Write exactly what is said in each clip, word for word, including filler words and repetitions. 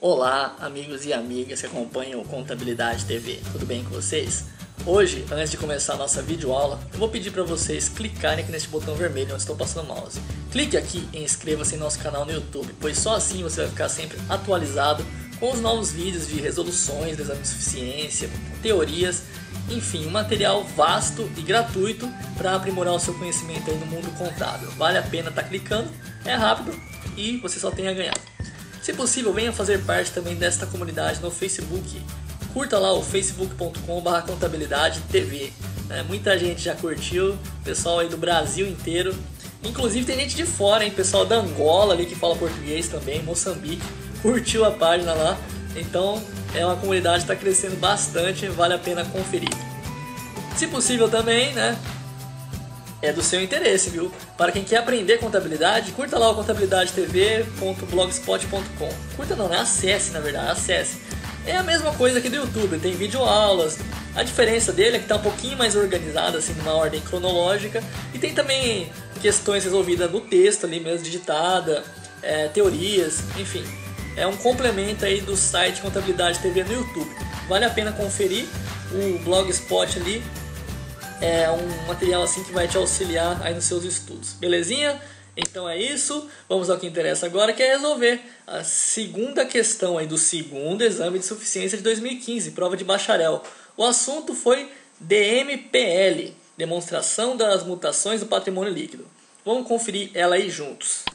Olá, amigos e amigas que acompanham o Contabilidade T V, tudo bem com vocês? Hoje, antes de começar a nossa videoaula, eu vou pedir para vocês clicarem aqui nesse botão vermelho onde estou passando o mouse. Clique aqui e inscreva-se em nosso canal no YouTube, pois só assim você vai ficar sempre atualizado com os novos vídeos de resoluções do exame de suficiência, teorias, enfim, um material vasto e gratuito para aprimorar o seu conhecimento aí no mundo contábil. Vale a pena estar clicando, é rápido e você só tem a ganhar. Se possível, venha fazer parte também desta comunidade no Facebook. Curta lá o facebook ponto com barra contabilidade T V. É, muita gente já curtiu, pessoal aí do Brasil inteiro. Inclusive tem gente de fora, hein? Pessoal da Angola ali que fala português também, Moçambique, curtiu a página lá. Então é uma comunidade que está crescendo bastante, vale a pena conferir. Se possível também, né? É do seu interesse, viu? Para quem quer aprender contabilidade, curta lá o contabilidade T V ponto blogspot ponto com. Curta não, né? Acesse, na verdade, acesse. É a mesma coisa aqui do YouTube, tem videoaulas. A diferença dele é que está um pouquinho mais organizado, assim, numa ordem cronológica. E tem também questões resolvidas no texto ali mesmo, digitada, é, teorias, enfim. É um complemento aí do site Contabilidade T V no YouTube. Vale a pena conferir o Blogspot ali. É um material assim que vai te auxiliar aí nos seus estudos, belezinha? Então é isso, vamos ao que interessa agora, que é resolver a segunda questão aí do segundo exame de suficiência de dois mil e quinze, prova de bacharel. O assunto foi D M P L, demonstração das mutações do patrimônio líquido. Vamos conferir ela aí juntos.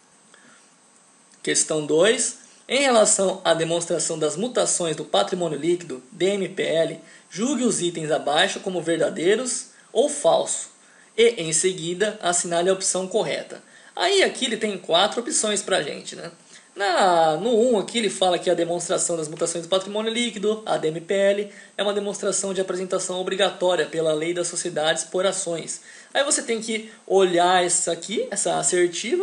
Questão dois. Em relação à demonstração das mutações do patrimônio líquido, D M P L, julgue os itens abaixo como verdadeiros ou falsos e, em seguida, assinale a opção correta. Aí aqui ele tem quatro opções para a gente, né? Na, no um aqui ele fala que a demonstração das mutações do patrimônio líquido, a D M P L, é uma demonstração de apresentação obrigatória pela lei das sociedades por ações. Aí você tem que olhar essa aqui, essa assertiva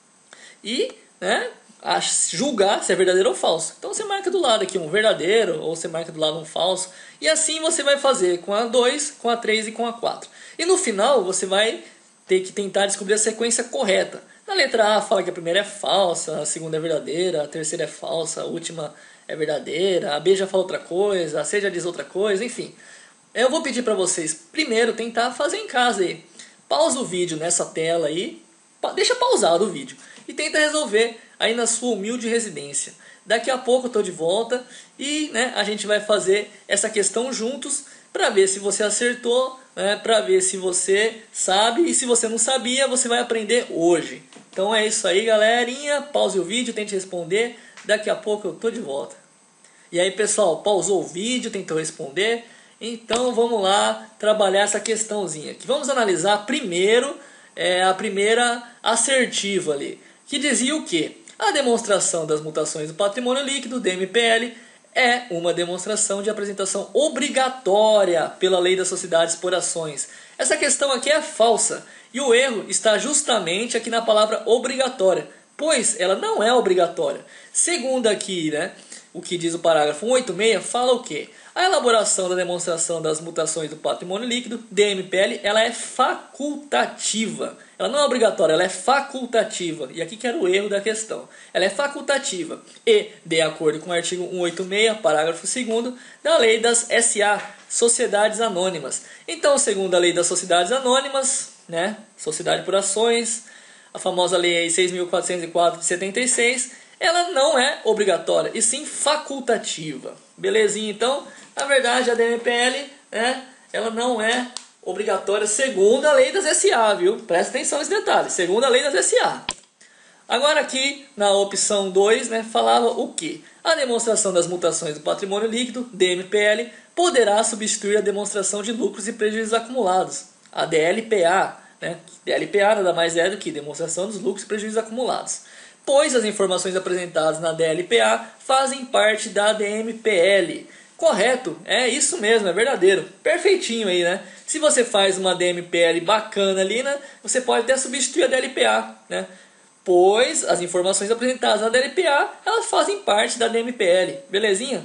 e, né, a julgar se é verdadeiro ou falso. Então você marca do lado aqui um verdadeiro ou você marca do lado um falso. E assim você vai fazer com a dois, com a três e com a quatro. E no final você vai ter que tentar descobrir a sequência correta. Na letra A fala que a primeira é falsa, a segunda é verdadeira, a terceira é falsa, a última é verdadeira, a B já fala outra coisa, a C já diz outra coisa, enfim. Eu vou pedir para vocês primeiro tentar fazer em casa aí. Pausa o vídeo nessa tela aí, deixa pausado o vídeo e tenta resolver aí na sua humilde residência. Daqui a pouco eu estou de volta e, né, a gente vai fazer essa questão juntos para ver se você acertou, né, para ver se você sabe, e se você não sabia, você vai aprender hoje. Então é isso aí, galerinha. Pause o vídeo, tente responder. Daqui a pouco eu estou de volta. E aí, pessoal, pausou o vídeo, tentou responder? Então vamos lá trabalhar essa questãozinha aqui. Vamos analisar primeiro é, a primeira assertiva ali, que dizia o quê? A demonstração das mutações do patrimônio líquido, D M P L, é uma demonstração de apresentação obrigatória pela lei das sociedades por ações. Essa questão aqui é falsa e o erro está justamente aqui na palavra obrigatória, pois ela não é obrigatória. Segundo aqui, né, o que diz o parágrafo cento e oitenta e seis, fala o quê? A elaboração da demonstração das mutações do patrimônio líquido, D M P L, ela é facultativa. Ela não é obrigatória, ela é facultativa. E aqui que era o erro da questão. Ela é facultativa e, de acordo com o artigo cento e oitenta e seis, parágrafo segundo, da lei das S A, Sociedades Anônimas. Então, segundo a lei das Sociedades Anônimas, né, Sociedade por Ações, a famosa lei seis mil quatrocentos e quatro de setenta e seis, ela não é obrigatória, e sim facultativa. Belezinha, então? Na verdade, a D M P L, né, ela não é obrigatória segundo a lei das S A, viu? Presta atenção nesse detalhe, segundo a lei das S A. Agora aqui, na opção dois, né, falava o quê? A demonstração das mutações do patrimônio líquido, D M P L, poderá substituir a demonstração de lucros e prejuízos acumulados, a D L P A. Né? D L P A nada mais é do que demonstração dos lucros e prejuízos acumulados, pois as informações apresentadas na D L P A fazem parte da D M P L. Correto, é isso mesmo, é verdadeiro, perfeitinho aí, né? Se você faz uma D M P L bacana ali, né, você pode até substituir a D L P A, né? Pois as informações apresentadas na D L P A, elas fazem parte da D M P L, belezinha?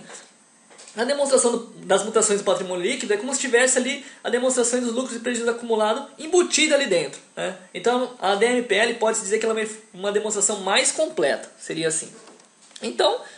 A demonstração do, das mutações do patrimônio líquido é como se tivesse ali a demonstração dos lucros e prejuízos acumulados embutida ali dentro, né? Então a D M P L pode-se dizer que ela é uma demonstração mais completa, seria assim. Então,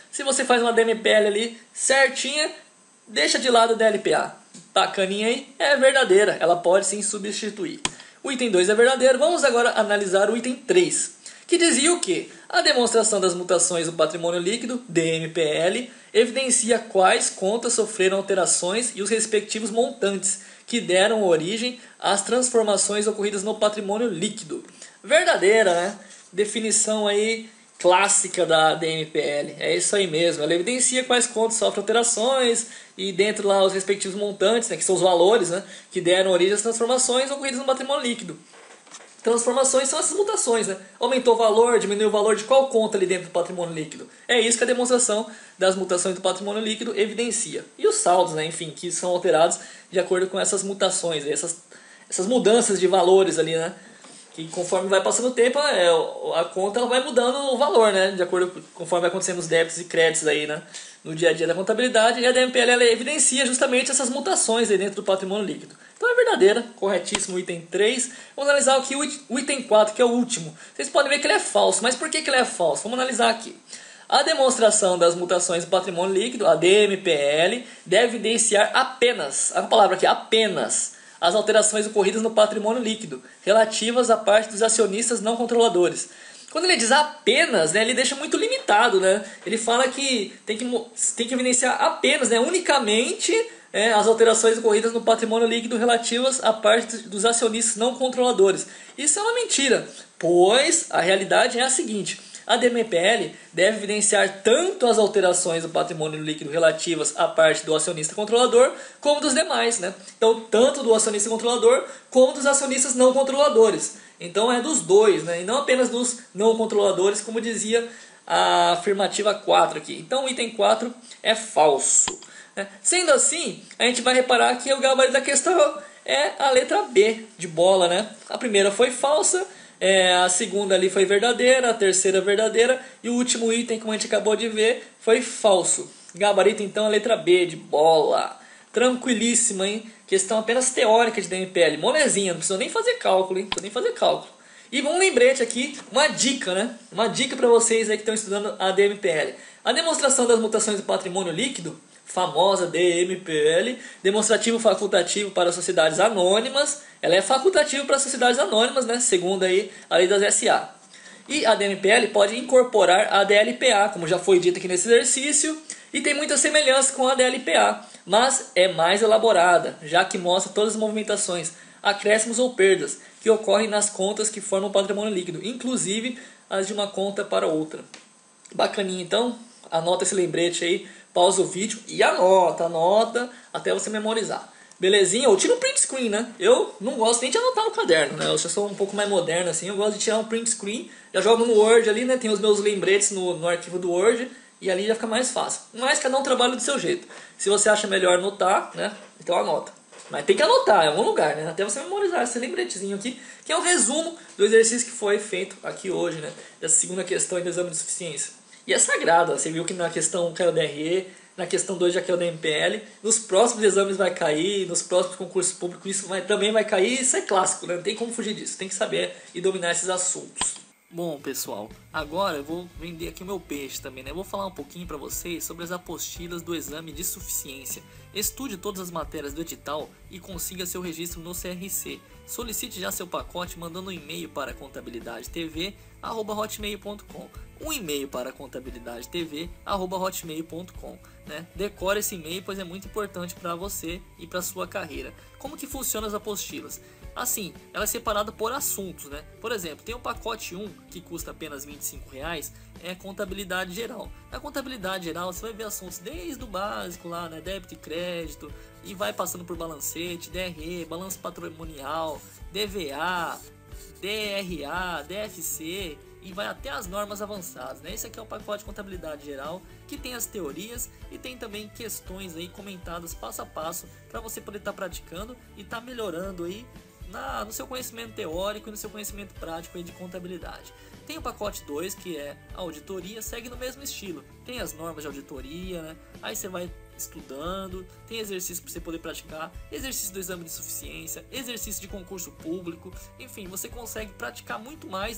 Se você faz uma D M P L ali certinha, deixa de lado a D L P A. Bacaninha aí, é verdadeira, ela pode sim substituir. O item dois é verdadeiro. Vamos agora analisar o item três, que dizia o quê? A demonstração das mutações do patrimônio líquido, D M P L, evidencia quais contas sofreram alterações e os respectivos montantes que deram origem às transformações ocorridas no patrimônio líquido. Verdadeira, né? Definição aí clássica da D M P L. É isso aí mesmo. Ela evidencia quais contas sofrem alterações e dentro lá os respectivos montantes, né, que são os valores, né, que deram origem às transformações ocorridas no patrimônio líquido. Transformações são essas mutações, né? Aumentou o valor, diminuiu o valor de qual conta ali dentro do patrimônio líquido. É isso que a demonstração das mutações do patrimônio líquido evidencia. E os saldos, né, enfim, que são alterados de acordo com essas mutações, essas, essas mudanças de valores ali, né? Que conforme vai passando o tempo, é, a conta ela vai mudando o valor, né? De acordo com conforme vai acontecendo os débitos e créditos aí, né? No dia a dia da contabilidade. E a D M P L ela evidencia justamente essas mutações aí dentro do patrimônio líquido. Então é verdadeira, corretíssimo o item três. Vamos analisar aqui o item quatro, que é o último. Vocês podem ver que ele é falso, mas por que, que ele é falso? Vamos analisar aqui. A demonstração das mutações do patrimônio líquido, a D M P L, deve evidenciar apenas, a palavra aqui, apenas, as alterações ocorridas no patrimônio líquido, relativas à parte dos acionistas não controladores. Quando ele diz apenas, né, ele deixa muito limitado, né? Ele fala que tem que, tem que evidenciar apenas, né, unicamente é, as alterações ocorridas no patrimônio líquido relativas à parte dos acionistas não controladores. Isso é uma mentira, pois a realidade é a seguinte: a D M P L deve evidenciar tanto as alterações do patrimônio líquido relativas à parte do acionista controlador, como dos demais, né? Então, tanto do acionista controlador, como dos acionistas não controladores. Então, é dos dois, né? E não apenas dos não controladores, como dizia a afirmativa quatro aqui. Então, o item quatro é falso, né? Sendo assim, a gente vai reparar que o gabarito da questão é a letra B de bola, né? A primeira foi falsa, É, a segunda ali foi verdadeira, a terceira verdadeira e o último item, como a gente acabou de ver, foi falso. Gabarito então a letra B de bola. Tranquilíssima, hein? Questão apenas teórica de D M P L. Molezinha, não precisa nem fazer cálculo, hein? Não precisa nem fazer cálculo. E um lembrete aqui, uma dica, né? Uma dica para vocês aí que estão estudando a D M P L. A demonstração das mutações do patrimônio líquido, famosa D M P L, demonstrativo facultativo para sociedades anônimas. Ela é facultativa para sociedades anônimas, né, segundo aí a lei das S A. E a D M P L pode incorporar a D L P A, como já foi dito aqui nesse exercício, e tem muita semelhança com a D L P A, mas é mais elaborada, já que mostra todas as movimentações, acréscimos ou perdas, que ocorrem nas contas que formam o patrimônio líquido, inclusive as de uma conta para outra. Bacaninha, então, anota esse lembrete aí, pausa o vídeo e anota, anota até você memorizar. Belezinha? Ou tira um print screen, né? Eu não gosto nem de anotar no caderno, né? Eu já sou um pouco mais moderno assim, eu gosto de tirar um print screen, já jogo no Word ali, né? Tem os meus lembretes no, no arquivo do Word e ali já fica mais fácil. Mas cada um trabalha do seu jeito. Se você acha melhor anotar, né? Então anota. Mas tem que anotar em algum lugar, né? Até você memorizar esse lembretezinho aqui, que é o resumo do exercício que foi feito aqui hoje, né? Dessa segunda questão do exame de suficiência. E é sagrado, você viu que na questão caiu o D R E, na questão dois já caiu o D M P L, nos próximos exames vai cair, nos próximos concursos públicos isso vai, também vai cair, isso é clássico, né? Não tem como fugir disso, tem que saber e dominar esses assuntos. Bom, pessoal, agora eu vou vender aqui o meu peixe também, né? Eu vou falar um pouquinho para vocês sobre as apostilas do exame de suficiência. Estude todas as matérias do edital e consiga seu registro no C R C. Solicite já seu pacote mandando um e-mail para contabilidade t v arroba hotmail ponto com. Um e-mail para contabilidade t v arroba hotmail ponto com, né? Decore esse e-mail, pois é muito importante para você e para sua carreira. Como que funcionam as apostilas? Assim, ela é separada por assuntos, né? Por exemplo, tem o pacote um, que custa apenas vinte e cinco reais, é contabilidade geral. Na contabilidade geral, você vai ver assuntos desde o básico lá, né? Débito e crédito, e vai passando por balancete, D R E, balanço patrimonial, D V A, D R A, D F C, e vai até as normas avançadas, né? Esse aqui é o pacote de contabilidade geral, que tem as teorias e tem também questões aí comentadas passo a passo para você poder estar tá praticando e estar tá melhorando aí Na, no seu conhecimento teórico e no seu conhecimento prático aí de contabilidade. Tem o pacote dois, que é a auditoria, segue no mesmo estilo. Tem as normas de auditoria, né? Aí você vai estudando, tem exercício para você poder praticar, exercício do exame de suficiência, exercício de concurso público, enfim, você consegue praticar muito mais, né?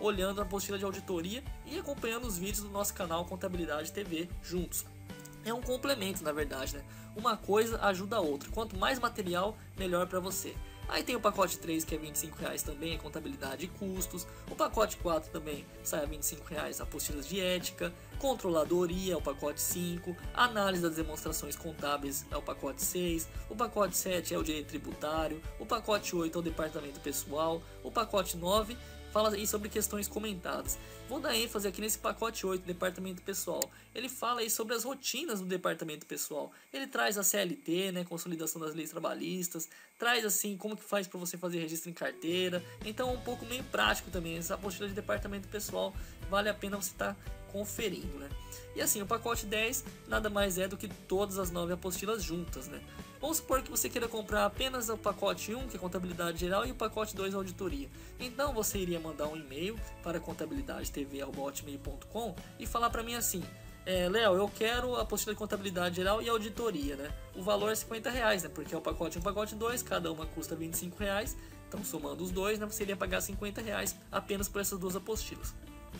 olhando a apostila de auditoria e acompanhando os vídeos do nosso canal Contabilidade T V juntos. É um complemento, na verdade, né? Uma coisa ajuda a outra. Quanto mais material, melhor para você. Aí tem o pacote três, que é vinte e cinco reais também, é contabilidade e custos. O pacote quatro também sai a vinte e cinco reais, apostilas de ética. Controladoria é o pacote cinco. Análise das demonstrações contábeis é o pacote seis. O pacote sete é o direito tributário. O pacote oito é o departamento pessoal. O pacote nove fala aí sobre questões comentadas. Vou dar ênfase aqui nesse pacote oito, departamento pessoal. Ele fala aí sobre as rotinas do departamento pessoal. Ele traz a C L T, né, consolidação das leis trabalhistas, traz assim como que faz para você fazer registro em carteira. Então é um pouco meio prático também. Essa apostila de departamento pessoal vale a pena você estar conferindo, né? E assim, o pacote dez nada mais é do que todas as nove apostilas juntas, né? Vamos supor que você queira comprar apenas o pacote um, que é contabilidade geral, e o pacote dois, auditoria. Então você iria mandar um e-mail para contabilidade t v arroba hotmail ponto com e falar para mim assim: é, Léo, eu quero a apostila de contabilidade geral e auditoria, né? O valor é cinquenta reais, né? Porque é o pacote um e o pacote dois, cada uma custa vinte e cinco reais. Então somando os dois, né, você iria pagar cinquenta reais apenas por essas duas apostilas.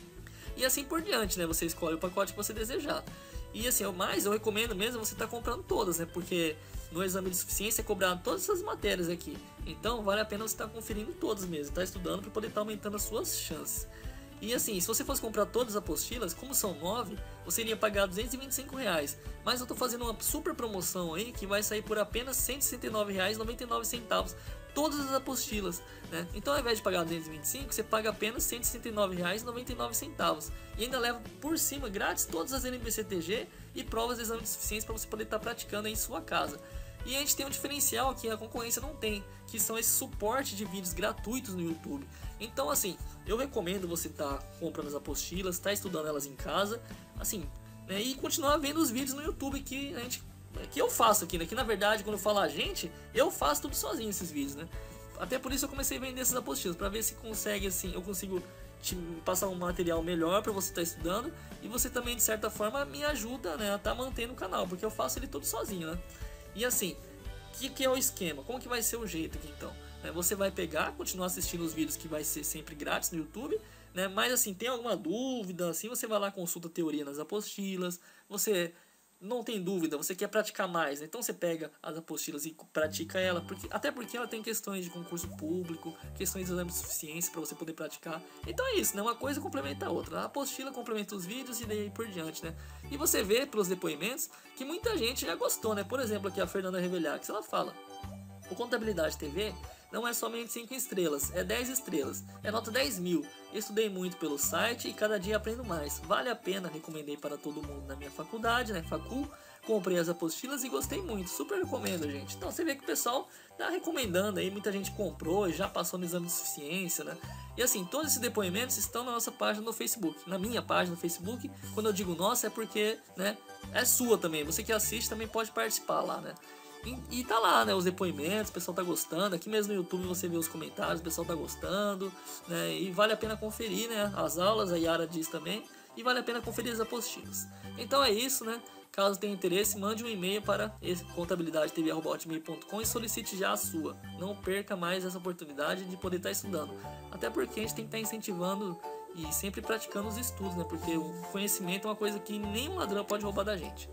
E assim por diante, né? Você escolhe o pacote que você desejar. E assim, eu mais eu recomendo mesmo você estar tá comprando todas, né? Porque no exame de suficiência é cobrado todas essas matérias aqui. Então vale a pena você estar tá conferindo todas mesmo, estar tá estudando para poder estar tá aumentando as suas chances. E assim, se você fosse comprar todas as apostilas, como são nove, você iria pagar duzentos e vinte e cinco reais. Mas eu estou fazendo uma super promoção aí que vai sair por apenas cento e sessenta e nove reais e noventa e nove centavos. Todas as apostilas, né? Então ao invés de pagar duzentos e vinte e cinco, você paga apenas cento e sessenta e nove reais e noventa e nove centavos. E ainda leva por cima grátis todas as N B C T G e provas de exame de suficiência para você poder estar praticando aí em sua casa. E a gente tem um diferencial que a concorrência não tem, que são esse suporte de vídeos gratuitos no YouTube. Então assim, eu recomendo você estar tá comprando as apostilas, estar tá estudando elas em casa, assim, né, e continuar vendo os vídeos no YouTube que a gente, que eu faço aqui, né? Que na verdade, quando eu falo a gente, eu faço tudo sozinho esses vídeos, né? Até por isso eu comecei a vender essas apostilas, para ver se consegue, assim, eu consigo te passar um material melhor para você estar tá estudando, e você também de certa forma me ajuda, né, a estar tá mantendo o canal, porque eu faço ele todo sozinho, né? E assim, o que, que é o esquema? Como que vai ser o jeito aqui então? Né, você vai pegar, continuar assistindo os vídeos que vai ser sempre grátis no YouTube, né? Mas assim, tem alguma dúvida, assim, você vai lá, consulta a teoria nas apostilas, você não tem dúvida, você quer praticar mais, né? Então você pega as apostilas e pratica ela, porque, até porque ela tem questões de concurso público, questões de exame de suficiência para você poder praticar. Então é isso, né? Uma coisa complementa a outra. A apostila complementa os vídeos e daí por diante, né? E você vê pelos depoimentos que muita gente já gostou, né? Por exemplo, aqui a Fernanda Revelhax, ela fala: o Contabilidade T V não é somente cinco estrelas, é dez estrelas, é nota dez mil. Estudei muito pelo site e cada dia aprendo mais. Vale a pena, recomendei para todo mundo na minha faculdade, né, Facul. Comprei as apostilas e gostei muito, super recomendo, gente. Então você vê que o pessoal tá recomendando aí, muita gente comprou e já passou no exame de suficiência, né? E assim, todos esses depoimentos estão na nossa página no Facebook, na minha página no Facebook. Quando eu digo nossa é porque, né, é sua também, você que assiste também pode participar lá, né? E, e tá lá, né, os depoimentos, o pessoal tá gostando. Aqui mesmo no YouTube você vê os comentários, o pessoal tá gostando, né? E vale a pena conferir, né, as aulas, a Yara diz também. E vale a pena conferir as apostilas. Então é isso, né? Caso tenha interesse, mande um e-mail para contabilidade t v arroba hotmail ponto com e solicite já a sua. Não perca mais essa oportunidade de poder estar estudando. Até porque a gente tem que estar incentivando e sempre praticando os estudos, né? Porque o conhecimento é uma coisa que nenhum ladrão pode roubar da gente.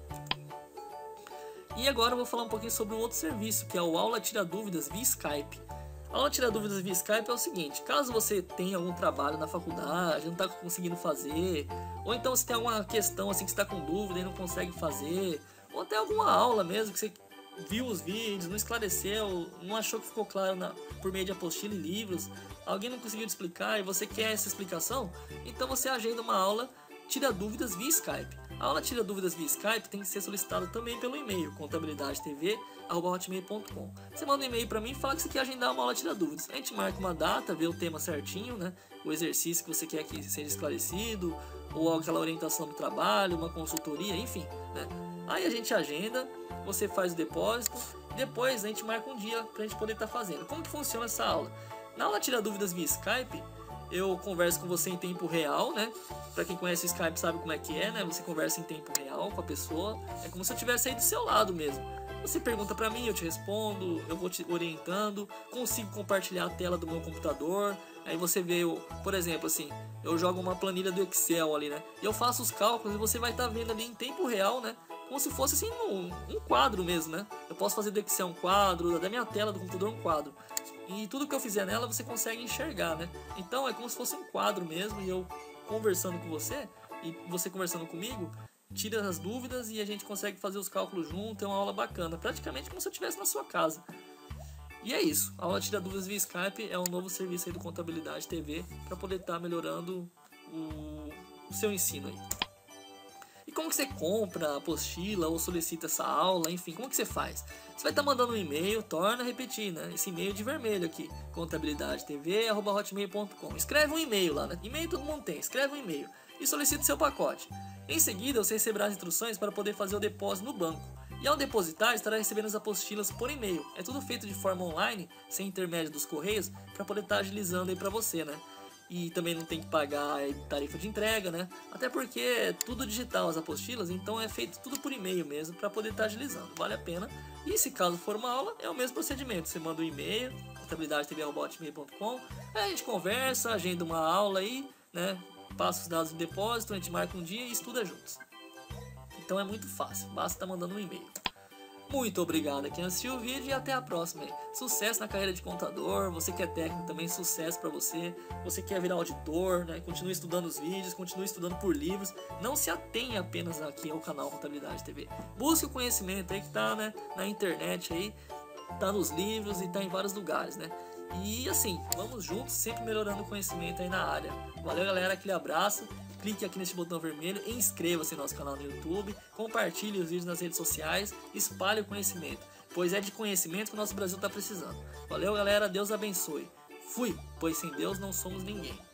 E agora eu vou falar um pouquinho sobre um outro serviço, que é o Aula Tira Dúvidas via Skype. A Aula Tira Dúvidas via Skype é o seguinte: caso você tenha algum trabalho na faculdade, não está conseguindo fazer, ou então você tem alguma questão assim que está com dúvida e não consegue fazer, ou até alguma aula mesmo que você viu os vídeos, não esclareceu, não achou que ficou claro na, por meio de apostila e livros, alguém não conseguiu te explicar e você quer essa explicação, então você agenda uma aula Tira Dúvidas via Skype. A aula Tira Dúvidas via Skype tem que ser solicitada também pelo e-mail contabilidade t v arroba hotmail ponto com. Você manda um e-mail para mim e fala que você quer agendar uma aula Tira Dúvidas. A gente marca uma data, vê o tema certinho, né? O exercício que você quer que seja esclarecido, ou aquela orientação do trabalho, uma consultoria, enfim, né? Aí a gente agenda, você faz o depósito, depois a gente marca um dia pra gente poder estar fazendo. Como que funciona essa aula? Na aula Tira Dúvidas via Skype, eu converso com você em tempo real, né? Pra quem conhece o Skype sabe como é que é, né? Você conversa em tempo real com a pessoa. É como se eu estivesse aí do seu lado mesmo. Você pergunta pra mim, eu te respondo, eu vou te orientando, consigo compartilhar a tela do meu computador. Aí você vê, eu, por exemplo, assim, eu jogo uma planilha do Excel ali, né? E eu faço os cálculos e você vai estar vendo ali em tempo real, né? Como se fosse assim um, um quadro mesmo, né? Eu posso fazer do Excel um quadro, da minha tela do computador um quadro. E tudo que eu fizer nela você consegue enxergar, né? Então é como se fosse um quadro mesmo, e eu conversando com você e você conversando comigo, tira as dúvidas e a gente consegue fazer os cálculos junto. É uma aula bacana, praticamente como se eu estivesse na sua casa. E é isso, a aula Tira Dúvidas via Skype é um novo serviço aí do Contabilidade T V para poder estar tá melhorando o, o seu ensino aí. E como que você compra a apostila ou solicita essa aula, enfim, como que você faz? Você vai estar tá mandando um e-mail, torna a repetir, né? Esse e-mail de vermelho aqui, contabilidade t v arroba hotmail ponto com. Escreve um e-mail lá, né? E-mail todo mundo tem, escreve um e-mail e solicita o seu pacote. Em seguida, você receberá as instruções para poder fazer o depósito no banco. E ao depositar, estará recebendo as apostilas por e-mail. É tudo feito de forma online, sem intermédio dos correios, para poder estar tá agilizando aí para você, né? E também não tem que pagar tarifa de entrega, né? Até porque é tudo digital as apostilas, então é feito tudo por e-mail mesmo para poder estar tá agilizando. Vale a pena. E se caso for uma aula, é o mesmo procedimento. Você manda um e-mail, contabilidade t v arroba hotmail ponto com, aí a gente conversa, agenda uma aula aí, né? Passa os dados do depósito, a gente marca um dia e estuda juntos. Então é muito fácil, basta estar tá mandando um e-mail. Muito obrigado a quem assistiu o vídeo e até a próxima. Sucesso na carreira de contador, você que é técnico também, sucesso para você. Você quer virar auditor, né? Continue estudando os vídeos, continue estudando por livros. Não se atenha apenas aqui ao canal Contabilidade T V. Busque o conhecimento aí que tá, né, na internet aí, tá nos livros e tá em vários lugares, né? E assim, vamos juntos, sempre melhorando o conhecimento aí na área. Valeu, galera, aquele abraço. Clique aqui neste botão vermelho e inscreva-se no nosso canal no YouTube, compartilhe os vídeos nas redes sociais, espalhe o conhecimento, pois é de conhecimento que o nosso Brasil está precisando. Valeu, galera, Deus abençoe. Fui, pois sem Deus não somos ninguém.